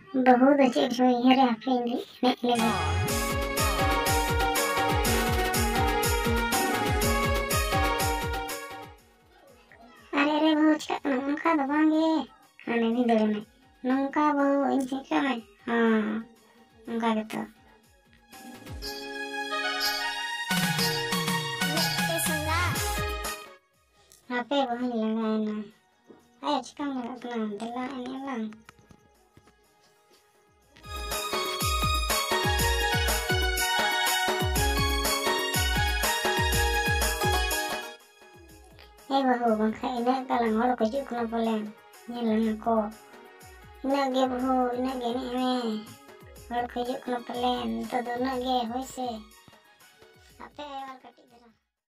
बहुत अच्छे जो है आपके लगे अरे अरे बहु cakap nongka do bange ane ni dulu nih nongka बहु ini cakap nih nongka gitu HP बहु hilang ayo cakap nggak tenang telah ini lang बहु bangkai ini kalang holo kejuk kena polen nyelang aku ina ge बहु ina ge ni holo kejuk kena polen todo na ge hoise ape